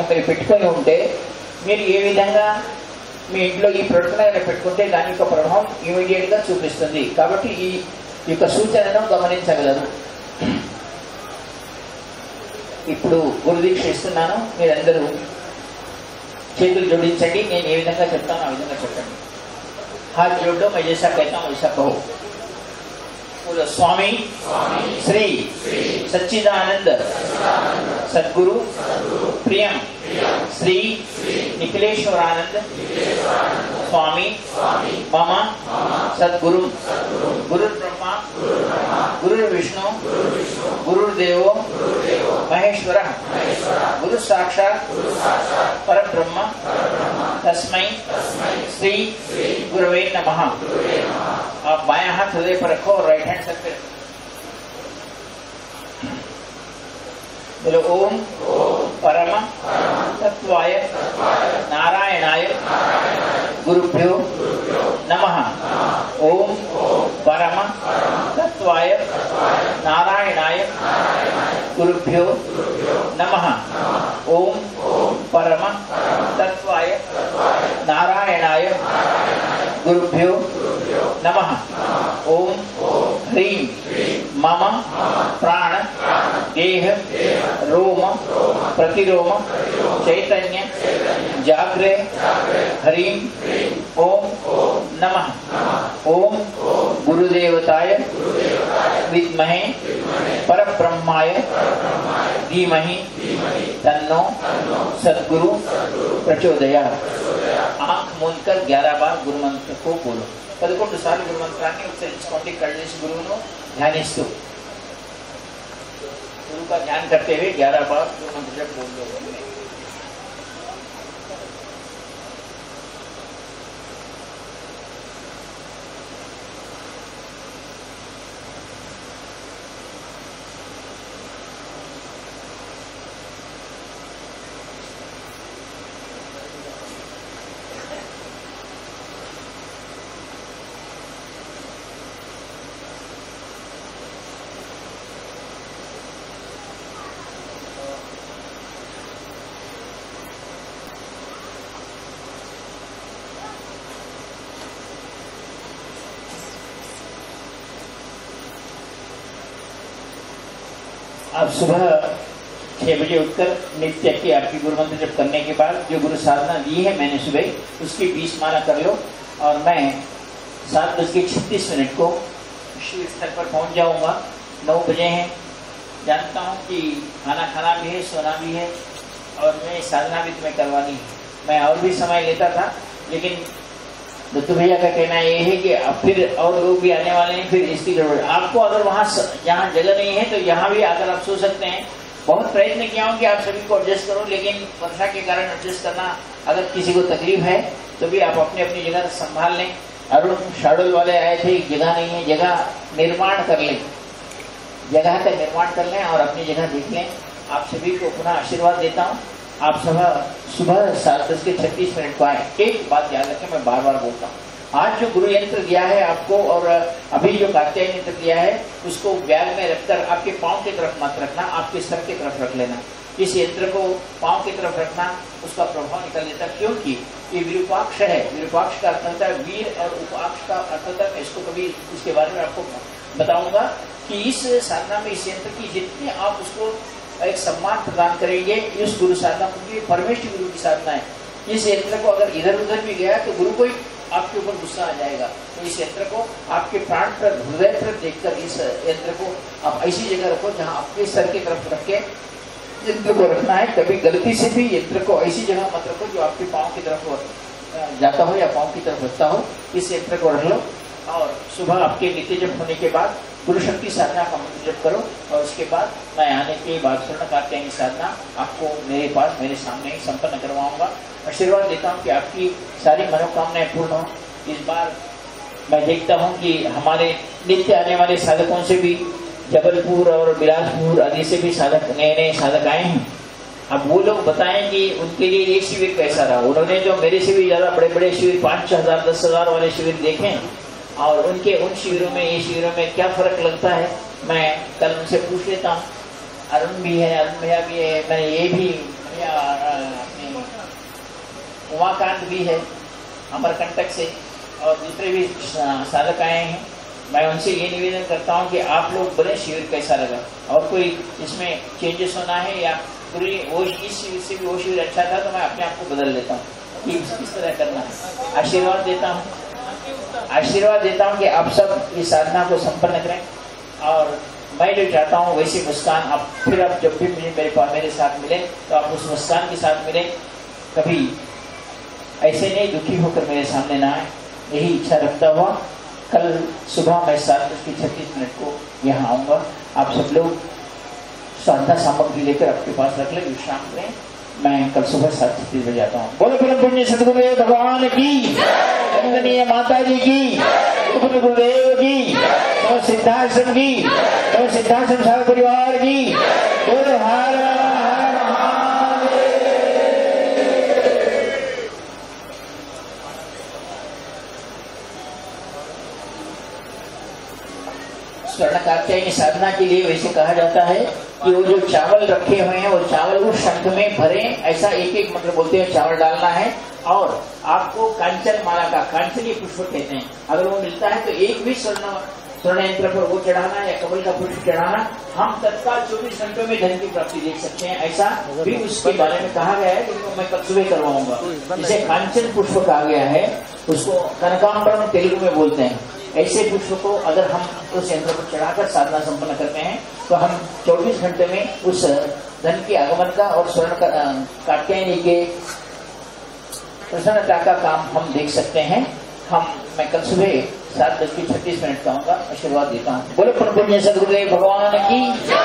మీరు పెట్టుకొని ఉంటే మీరు ఏ విధంగా మీ ఇంట్లో ఈ ప్రొడక్ట్ పెట్టుకుంటే దాని యొక్క ప్రభావం ఇమీడియట్ గా చూపిస్తుంది. కాబట్టి ఈ యొక్క సూచనను గమనించగలరు. ఇప్పుడు గురుదీక్ష ఇస్తున్నాను. మీరందరూ చేతులు జోడించండి. నేను ఏ విధంగా చెప్తాను ఆ విధంగా చెప్పండి. हाथ जोड़ दो, मैं जैसा कहता हूँ वैसा कहो. बोलो स्वामी श्री सच्चिदानंद सद्गुरु प्रियम श्री निखिलेश्वरानंद स्वामी मम सद्गुरु गुरु ब्रह्मा गुरु विष्णु गुरुदेव महेश्वर गुरु साक्षात परब्रह्म तस्मै श्री गुरुवे नमः. आप बायां हाथ हृदय पर रखो और राइट हैंड सर पे रखो. बोलो ओम परम तत्वाय नारायणाय गुरुभ्यो नमः. ओम परम तत्वाय नारायणाय गुरुभ्यो नमः. ओम परम तत्वाय नारायणाय गुरुभ्यो नमः. ओम ह्रीं मम प्राण देह रोम प्रतिरोम चैतन्य जाग्रे ह्रीं ओम नमः. ओम गुरुदेवताय विद्महे परब्रह्माय धीमहि तन्नो सद्गुरु प्रचोदयात्. आंख मूंदकर 11 बार गुरुमंत्र को बोलो. 11 సార్లు గురుమంత్రాన్ని ఉచ్చరించుకోండి. కళ్ళేసి గురువును ధ్యానిస్తూ गुरु का ध्यान करते हुए 11 बार गुरुमंत्र जप बोल दो. आप सुबह 6 बजे उठकर नित्य की आपकी गुरुमंत्र जप करने के बाद जो गुरु साधना दी है मैंने सुबह उसकी 20 माला कर लो. और मैं 7:36 को शिव स्थल पर पहुंच जाऊंगा. 9 बजे हैं. जानता हूं कि खाना खाना भी है, सोना भी है और मैं साधना भी तुम्हें करवानी है. मैं और भी समय लेता था लेकिन दत्तू भैया का कहना ये है कि अब फिर और लोग भी आने वाले हैं, फिर इसकी जरूरत. आपको अगर वहाँ जहाँ जगह नहीं है तो यहाँ भी आकर आप सो सकते हैं. बहुत प्रयत्न किया हूँ कि आप सभी को एडजस्ट करो लेकिन वर्षा के कारण एडजस्ट करना, अगर किसी को तकलीफ है तो भी आप अपनी अपनी जगह संभाल लें. अरुण शाडोल वाले आए थे, जगह नहीं है, जगह निर्माण कर लें, जगह का निर्माण कर लें और अपनी जगह देख लें. आप सभी को पुनः आशीर्वाद देता हूँ. आप सुबह 7:36 को आए. एक बात याद रखें, मैं बार बार बोलता हूँ. आज जो गुरु यंत्र दिया है आपको और अभी जो कात्यायन यंत्र दिया है उसको बैग में रखकर आपके पाँव की तरफ मत रखना, आपके सर की तरफ रख लेना. इस यंत्र को पाँव की तरफ रखना, उसका प्रभाव निकल देता है क्योंकि ये विरूपाक्ष है. विरूपाक्ष का अर्थ होता है वीर और उपाक्ष का अर्थ होता है. इसको कभी इसके बारे में आपको बताऊंगा कि इस साधना में इस यंत्र की जितने आप उसको एक सम्मान प्रदान करेंगे इस गुरु साधना क्योंकि परमेश्वर गुरु की साधना है. इस यंत्र को अगर इधर उधर भी गया तो गुरु को आपके ऊपर गुस्सा आ जाएगा. तो इस यंत्र को आपके प्राण पर हृदय पर देखकर इस यंत्र को आप ऐसी जगह रखो जहाँ आपके सर की तरफ रख के यंत्र को रखना है. कभी गलती से भी यंत्र को ऐसी जगह मत रखो जो आपके पाँव की तरफ जाता हो या पाँव की तरफ रखता हो. इस यंत्र को रख लो और सुबह आपके नित्य जप होने के बाद गुरु शक्ति साधना का मंत्र जप करो और उसके बाद मैं आने के बाद स्वर्ण कात्यायनी साधना आपको मेरे पास मेरे सामने ही संपन्न करवाऊंगा. आशीर्वाद देता हूँ कि आपकी सारी मनोकामनाएं पूर्ण हो. इस बार मैं देखता हूँ कि हमारे नित्य आने वाले साधकों से भी जबलपुर और बिलासपुर आदि से भी साधक नए साधक आए हैं. अब वो लोग बताएं कि उनके लिए ये शिविर कैसा रहा. उन्होंने जो मेरे से भी ज्यादा बड़े बड़े शिविर 5,000 10,000 वाले शिविर देखे और उनके उन शिविरों में ये शिविरों में क्या फर्क लगता है मैं कल उनसे पूछ लेता हूँ. अरुण भी है, अरुण भैया भी है, मैं ये भी उमाकांत भी है अमरकंटक से, और दूसरे भी साधक आए हैं। मैं उनसे ये निवेदन करता हूँ कि आप लोग बोले शिविर कैसा लगा, और कोई इसमें चेंजेस होना है या पूरी वो इस शिविर से भी वो शिविर अच्छा था तो मैं अपने आप को बदल लेता हूँ कि किस तरह करना है। आशीर्वाद देता हूँ कि आप सब इस साधना को संपन्न करें, और मैं जो चाहता हूँ वैसी मुस्कान आप फिर आप जब भी मेरे साथ मिले तो आप उस मुस्कान के साथ मिले, कभी ऐसे नहीं दुखी होकर मेरे सामने ना आए। यही इच्छा रखता हुआ कल सुबह मैं 7:36 को यहाँ आऊँगा। आप सब लोग साधना सामग्री लेकर आपके पास रख ले, विश्राम करें। मैं कल सुबह 7:36 बजे आता हूँ। बोलो परम पुण्य सदगुरुदेव भगवान की, वंदनीय माता जी की, गुरुदेव की, सिद्धाश्रम की, सिद्धाश्रम सागर परिवार की। बोलो हर हर महादेव। स्वर्ण कात्यायनी साधना के लिए वैसे कहा जाता है कि वो जो चावल रखे हुए हैं वो चावल उस शंख में भरे, ऐसा एक एक मंत्र बोलते हैं चावल डालना है। और आपको कांचन माला का, कांचनी पुष्प कहते हैं, अगर वो मिलता है तो एक भी स्वर्ण यंत्र पर वो चढ़ाना या कमल का पुष्प चढ़ाना। हम तत्काल 24 घंटों में धन की प्राप्ति देख सकते हैं, ऐसा भी उसके बारे में कहा गया है, जिनको मैं कल सुबह करवाऊंगा। जिसे कांचन पुष्प कहा गया है उसको कनकांबरम तेलुगु में बोलते हैं। ऐसे पुष्प को अगर हम उस यंत्र पर चढ़ाकर साधना संपन्न करते हैं तो हम 24 घंटे में उस धन के आगमन का और स्वर्ण कात्यायनी के प्रसन्नता का काम हम देख सकते हैं। मैं कल सुबह 7:36 का आऊंगा। आशीर्वाद देता हूँ। बोलो परम पुण्य सदगुरुदेव भगवान की।